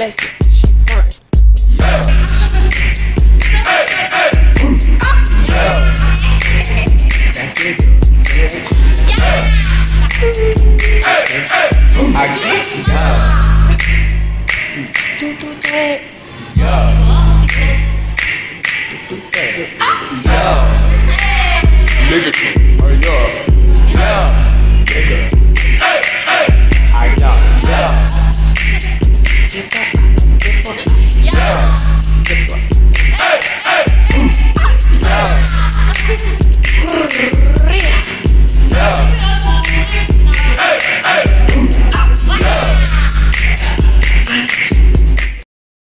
flexing, she frontin'. Yeah. Hey, hey. Yeah. That nigga. Yeah. Hey, hey. I get it. Yeah. Do that. Yeah. Do that. Yeah. Nigga, hurry up. Yeah. Nigga. Hey, hey. I got. Yeah.